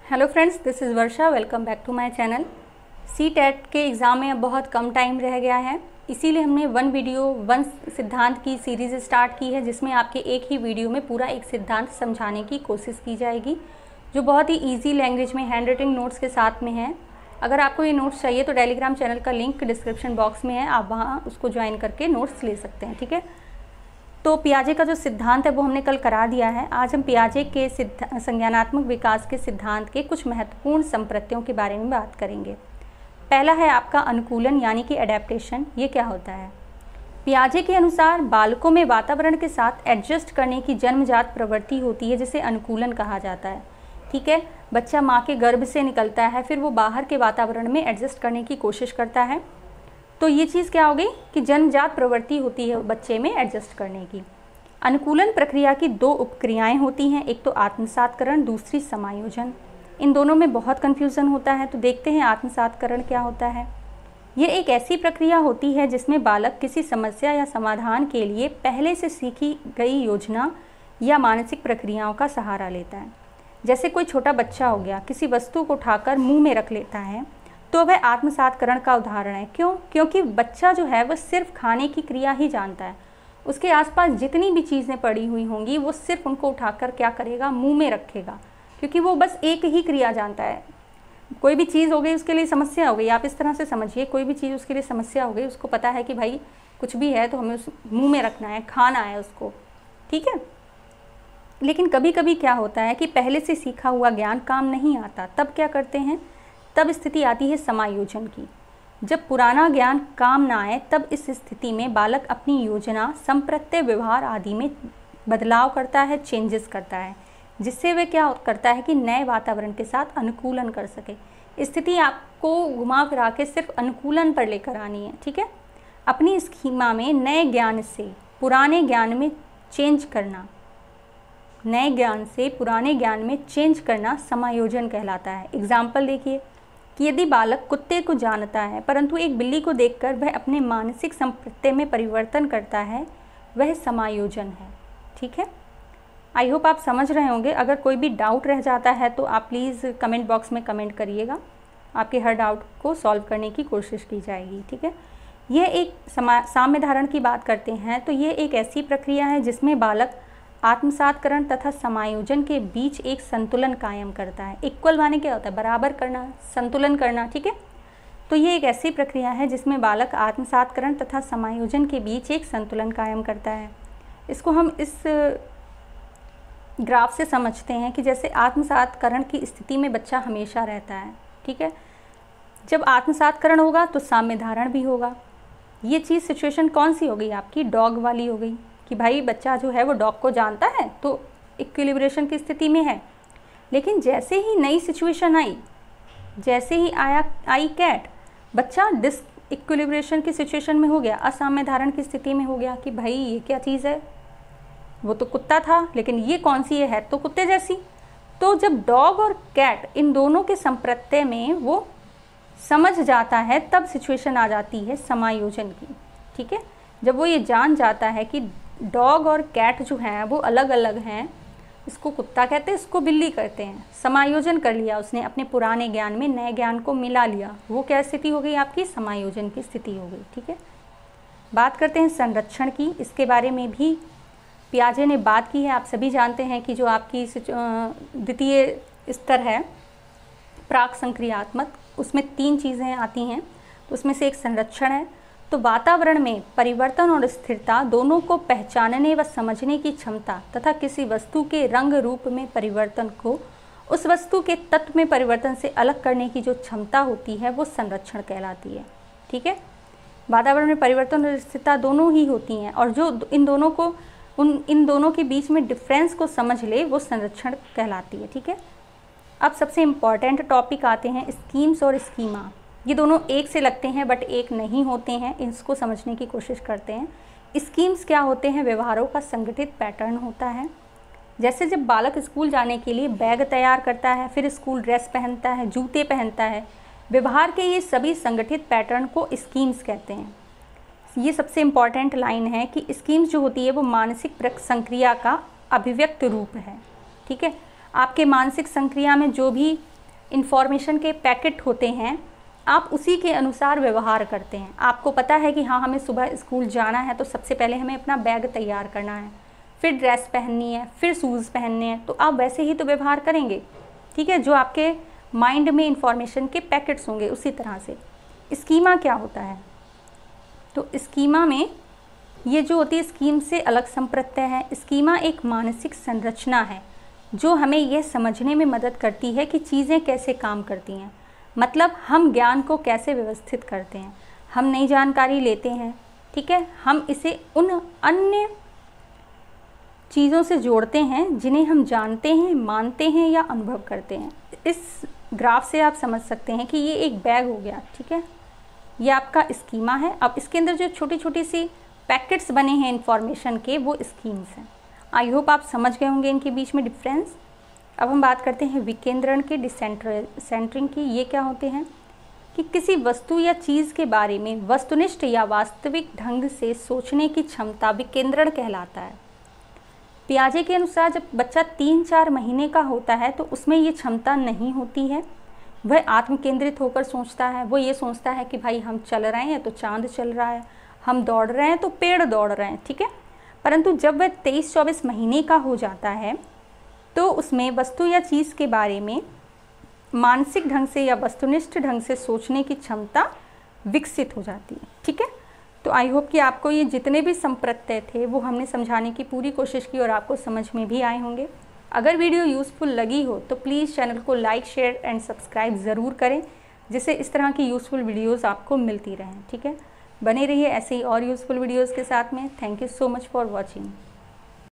Hello friends, this is Varsha. Welcome back to my channel. CTET के exam में अब बहुत कम टाइम रह गया है, इसीलिए हमने वन सिद्धांत की सीरीज़ स्टार्ट की है, जिसमें आपके एक ही वीडियो में पूरा एक सिद्धांत समझाने की कोशिश की जाएगी, जो बहुत ही ईजी लैंग्वेज में हैंड राइटिंग नोट्स के साथ में है। अगर आपको ये नोट्स चाहिए तो टेलीग्राम चैनल का लिंक डिस्क्रिप्शन बॉक्स में है, आप वहाँ उसको ज्वाइन करके नोट्स ले सकते हैं। ठीक है, तो पियाजे का जो सिद्धांत है वो हमने कल करा दिया है। आज हम पियाजे के संज्ञानात्मक विकास के सिद्धांत के कुछ महत्वपूर्ण संप्रत्ययों के बारे में बात करेंगे। पहला है आपका अनुकूलन यानी कि एडेप्टेशन। ये क्या होता है? पियाजे के अनुसार बालकों में वातावरण के साथ एडजस्ट करने की जन्मजात प्रवृत्ति होती है, जिसे अनुकूलन कहा जाता है। ठीक है, बच्चा माँ के गर्भ से निकलता है, फिर वो बाहर के वातावरण में एडजस्ट करने की कोशिश करता है। तो ये चीज़ क्या हो गई कि जन्मजात प्रवृत्ति होती है बच्चे में एडजस्ट करने की। अनुकूलन प्रक्रिया की दो उपक्रियाएं होती हैं, एक तो आत्मसातकरण, दूसरी समायोजन। इन दोनों में बहुत कन्फ्यूज़न होता है, तो देखते हैं आत्मसातकरण क्या होता है। ये एक ऐसी प्रक्रिया होती है जिसमें बालक किसी समस्या या समाधान के लिए पहले से सीखी गई योजना या मानसिक प्रक्रियाओं का सहारा लेता है। जैसे कोई छोटा बच्चा हो गया, किसी वस्तु को उठाकर मुँह में रख लेता है, तो वह आत्मसातकरण का उदाहरण है। क्यों? क्योंकि बच्चा जो है वह सिर्फ खाने की क्रिया ही जानता है। उसके आसपास जितनी भी चीज़ें पड़ी हुई होंगी वो सिर्फ उनको उठाकर क्या करेगा, मुंह में रखेगा, क्योंकि वो बस एक ही क्रिया जानता है। कोई भी चीज़ हो गई उसके लिए समस्या हो गई, आप इस तरह से समझिए, कोई भी चीज़ उसके लिए समस्या हो गई, उसको पता है कि भाई कुछ भी है तो हमें उस मुँह में रखना है, खाना है उसको। ठीक है, लेकिन कभी कभी क्या होता है कि पहले से सीखा हुआ ज्ञान काम नहीं आता, तब क्या करते हैं, तब स्थिति आती है समायोजन की। जब पुराना ज्ञान काम ना आए तब इस स्थिति में बालक अपनी योजना, संप्रत्यय, व्यवहार आदि में बदलाव करता है, चेंजेस करता है, जिससे वह क्या करता है कि नए वातावरण के साथ अनुकूलन कर सके। स्थिति आपको घुमा फिरा के सिर्फ अनुकूलन पर लेकर आनी है। ठीक है, अपनी स्कीमा में नए ज्ञान से पुराने ज्ञान में चेंज करना, नए ज्ञान से पुराने ज्ञान में चेंज करना समायोजन कहलाता है। एग्जाम्पल देखिए कि यदि बालक कुत्ते को जानता है परंतु एक बिल्ली को देखकर वह अपने मानसिक संप्रत्यय में परिवर्तन करता है, वह समायोजन है। ठीक है, आई होप आप समझ रहे होंगे। अगर कोई भी डाउट रह जाता है तो आप प्लीज़ कमेंट बॉक्स में कमेंट करिएगा, आपके हर डाउट को सॉल्व करने की कोशिश की जाएगी। ठीक है, यह एक साम्य धारण की बात करते हैं तो ये एक ऐसी प्रक्रिया है जिसमें बालक आत्मसातकरण तथा समायोजन के बीच एक संतुलन कायम करता है। इक्वल माने क्या होता है? बराबर करना, संतुलन करना। ठीक है, तो ये एक ऐसी प्रक्रिया है जिसमें बालक आत्मसातकरण तथा समायोजन के बीच एक संतुलन कायम करता है। इसको हम इस ग्राफ से समझते हैं कि जैसे आत्मसातकरण की स्थिति में बच्चा हमेशा रहता है। ठीक है, जब आत्मसातकरण होगा तो साम्य धारण भी होगा। ये चीज़ सिचुएशन कौन सी हो गई आपकी? डॉग वाली हो गई कि भाई बच्चा जो है वो डॉग को जानता है तो इक्विलिब्रेशन की स्थिति में है। लेकिन जैसे ही नई सिचुएशन आई, जैसे ही आई कैट, बच्चा डिस इक्विलिब्रेशन की सिचुएशन में हो गया, असाम्य धारण की स्थिति में हो गया कि भाई ये क्या चीज़ है, वो तो कुत्ता था लेकिन ये कौन सी है तो कुत्ते जैसी। तो जब डॉग और कैट इन दोनों के संप्रत्यय में वो समझ जाता है तब सिचुएशन आ जाती है समायोजन की। ठीक है, जब वो ये जान जाता है कि डॉग और कैट जो हैं वो अलग अलग हैं, इसको कुत्ता कहते हैं, इसको बिल्ली कहते हैं, समायोजन कर लिया उसने, अपने पुराने ज्ञान में नए ज्ञान को मिला लिया, वो क्या स्थिति हो गई आपकी? समायोजन की स्थिति हो गई। ठीक है, बात करते हैं संरक्षण की। इसके बारे में भी पियाजे ने बात की है। आप सभी जानते हैं कि जो आपकी द्वितीय स्तर है प्राक संक्रियात्मक, उसमें 3 चीज़ें आती हैं, तो उसमें से एक संरक्षण है। तो वातावरण में परिवर्तन और स्थिरता दोनों को पहचानने व समझने की क्षमता तथा किसी वस्तु के रंग रूप में परिवर्तन को उस वस्तु के तत्व में परिवर्तन से अलग करने की जो क्षमता होती है वो संरक्षण कहलाती है। ठीक है, वातावरण में परिवर्तन और स्थिरता दोनों ही होती हैं, और जो इन दोनों के बीच में डिफरेंस को समझ ले वो संरक्षण कहलाती है। ठीक है, अब सबसे इम्पॉर्टेंट टॉपिक आते हैं स्कीम्स और स्कीमा। ये दोनों एक से लगते हैं बट एक नहीं होते हैं, इसको समझने की कोशिश करते हैं। स्कीम्स क्या होते हैं? व्यवहारों का संगठित पैटर्न होता है। जैसे जब बालक स्कूल जाने के लिए बैग तैयार करता है, फिर स्कूल ड्रेस पहनता है, जूते पहनता है, व्यवहार के ये सभी संगठित पैटर्न को स्कीम्स कहते हैं। ये सबसे इम्पॉर्टेंट लाइन है कि स्कीम्स जो होती है वो मानसिक संक्रिया का अभिव्यक्त रूप है। ठीक है, आपके मानसिक संक्रिया में जो भी इंफॉर्मेशन के पैकेट होते हैं, आप उसी के अनुसार व्यवहार करते हैं। आपको पता है कि हाँ, हमें सुबह स्कूल जाना है तो सबसे पहले हमें अपना बैग तैयार करना है, फिर ड्रेस पहननी है, फिर शूज़ पहनने हैं, तो आप वैसे ही तो व्यवहार करेंगे, ठीक है। जो आपके माइंड में इंफॉर्मेशन के पैकेट्स होंगे उसी तरह से। स्कीमा क्या होता है? तो स्कीमा में ये जो होती है, स्कीम से अलग संप्रत्यय है। स्कीमा एक मानसिक संरचना है जो हमें यह समझने में मदद करती है कि चीज़ें कैसे काम करती हैं, मतलब हम ज्ञान को कैसे व्यवस्थित करते हैं। हम नई जानकारी लेते हैं, ठीक है, हम इसे उन अन्य चीज़ों से जोड़ते हैं जिन्हें हम जानते हैं, मानते हैं या अनुभव करते हैं। इस ग्राफ से आप समझ सकते हैं कि ये एक बैग हो गया, ठीक है, ये आपका स्कीमा है। अब इसके अंदर जो छोटी छोटी सी पैकेट्स बने हैं इंफॉर्मेशन के, वो स्कीम्स हैं। आई होप आप समझ गए होंगे इनके बीच में डिफरेंस। अब हम बात करते हैं विकेंद्रण के, डिसेंटरिंग की। ये क्या होते हैं कि किसी वस्तु या चीज़ के बारे में वस्तुनिष्ठ या वास्तविक ढंग से सोचने की क्षमता विकेंद्रण कहलाता है। पियाजे के अनुसार जब बच्चा 3-4 महीने का होता है तो उसमें ये क्षमता नहीं होती है, वह आत्म केंद्रित होकर सोचता है। वो ये सोचता है कि भाई हम चल रहे हैं तो चांद चल रहा है, हम दौड़ रहे हैं तो पेड़ दौड़ रहे हैं, ठीक है। परंतु जब वह 23-24 महीने का हो जाता है तो उसमें वस्तु या चीज़ के बारे में मानसिक ढंग से या वस्तुनिष्ठ ढंग से सोचने की क्षमता विकसित हो जाती है, ठीक है। तो आई होप कि आपको ये जितने भी संप्रत्यय थे वो हमने समझाने की पूरी कोशिश की और आपको समझ में भी आए होंगे। अगर वीडियो यूज़फुल लगी हो तो प्लीज़ चैनल को लाइक, शेयर एंड सब्सक्राइब ज़रूर करें, जिससे इस तरह की यूज़फुल वीडियोज़ आपको मिलती रहें, ठीक है। बने रहिए ऐसे ही और यूज़फुल वीडियोज़ के साथ में। Thank you so much for watching.